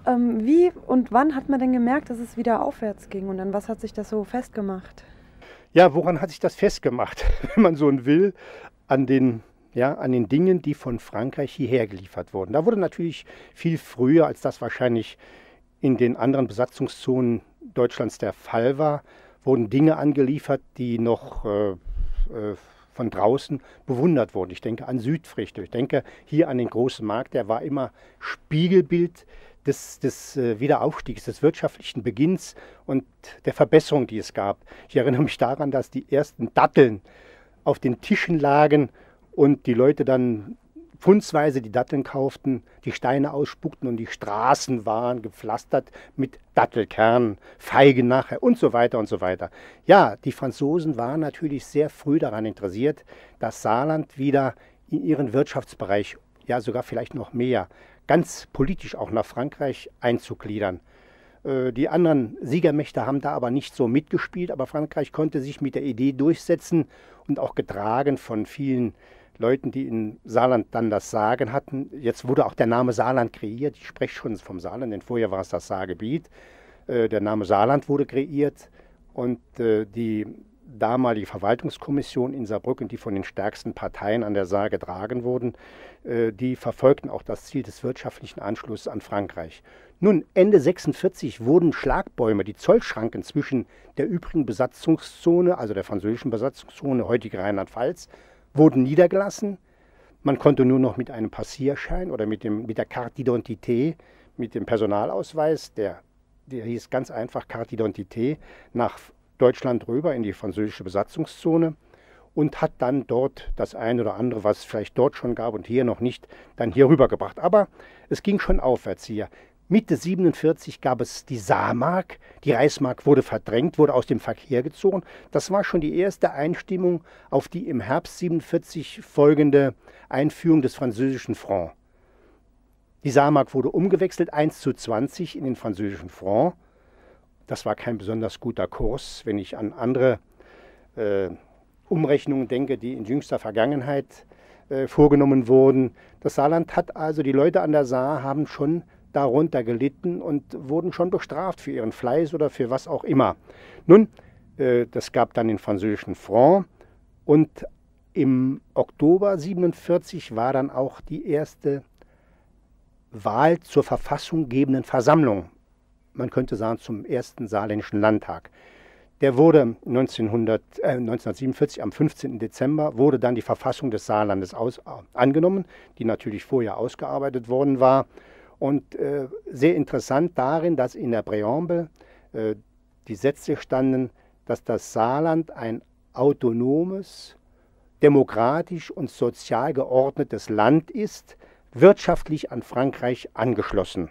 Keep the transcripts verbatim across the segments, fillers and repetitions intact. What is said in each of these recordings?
Ähm, wie und wann hat man denn gemerkt, dass es wieder aufwärts ging und an was hat sich das so festgemacht? Ja, woran hat sich das festgemacht, wenn man so will, an den, ja, an den Dingen, die von Frankreich hierher geliefert wurden. Da wurde natürlich viel früher, als das wahrscheinlich in den anderen Besatzungszonen Deutschlands der Fall war, wurden Dinge angeliefert, die noch äh, äh, von draußen bewundert wurden. Ich denke an Südfrüchte, ich denke hier an den großen Markt, der war immer Spiegelbild des, des äh, Wiederaufstiegs, des wirtschaftlichen Beginns und der Verbesserung, die es gab. Ich erinnere mich daran, dass die ersten Datteln auf den Tischen lagen und die Leute dann pfundsweise die Datteln kauften, die Steine ausspuckten und die Straßen waren gepflastert mit Dattelkernen, Feigen nachher und so weiter und so weiter. Ja, die Franzosen waren natürlich sehr früh daran interessiert, das Saarland wieder in ihren Wirtschaftsbereich, ja sogar vielleicht noch mehr, ganz politisch auch nach Frankreich einzugliedern. Die anderen Siegermächte haben da aber nicht so mitgespielt, aber Frankreich konnte sich mit der Idee durchsetzen und auch getragen von vielen Leuten, die in Saarland dann das Sagen hatten. Jetzt wurde auch der Name Saarland kreiert. Ich spreche schon vom Saarland, denn vorher war es das Saargebiet. Der Name Saarland wurde kreiert und die damalige Verwaltungskommission in Saarbrücken, die von den stärksten Parteien an der Saar getragen wurden, die verfolgten auch das Ziel des wirtschaftlichen Anschlusses an Frankreich. Nun, Ende sechsundvierzig wurden Schlagbäume, die Zollschranken zwischen der übrigen Besatzungszone, also der französischen Besatzungszone, heutige Rheinland-Pfalz, wurden niedergelassen. Man konnte nur noch mit einem Passierschein oder mit, dem, mit der Carte d'identité, mit dem Personalausweis, der, der hieß ganz einfach Carte d'identité, nach Deutschland rüber in die französische Besatzungszone und hat dann dort das eine oder andere, was es vielleicht dort schon gab und hier noch nicht, dann hier rübergebracht. Aber es ging schon aufwärts hier. Mitte siebenundvierzig gab es die Saarmark, die Reichsmark wurde verdrängt, wurde aus dem Verkehr gezogen. Das war schon die erste Einstimmung auf die im Herbst siebenundvierzig folgende Einführung des französischen Franc. Die Saarmark wurde umgewechselt, eins zu zwanzig in den französischen Franc. Das war kein besonders guter Kurs, wenn ich an andere äh, Umrechnungen denke, die in jüngster Vergangenheit äh, vorgenommen wurden. Das Saarland hat also, die Leute an der Saar haben schon darunter gelitten und wurden schon bestraft für ihren Fleiß oder für was auch immer. Nun, äh, das gab dann den französischen Franc und im Oktober siebenundvierzig war dann auch die erste Wahl zur verfassunggebenden Versammlung. Man könnte sagen zum ersten saarländischen Landtag. Der wurde neunzehnhundert, äh, neunzehnhundertsiebenundvierzig, am fünfzehnten Dezember, wurde dann die Verfassung des Saarlandes aus, äh, angenommen, die natürlich vorher ausgearbeitet worden war. Und äh, sehr interessant darin, dass in der Präambel äh, die Sätze standen, dass das Saarland ein autonomes, demokratisch und sozial geordnetes Land ist, wirtschaftlich an Frankreich angeschlossen.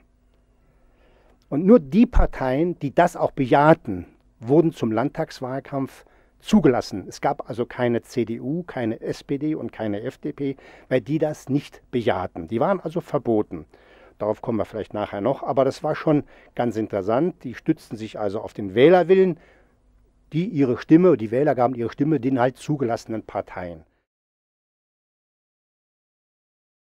Und nur die Parteien, die das auch bejahten, wurden zum Landtagswahlkampf zugelassen. Es gab also keine C D U, keine S P D und keine F D P, weil die das nicht bejahten. Die waren also verboten. Darauf kommen wir vielleicht nachher noch, aber das war schon ganz interessant. Die stützten sich also auf den Wählerwillen, die ihre Stimme, die Wähler gaben ihre Stimme den halt zugelassenen Parteien.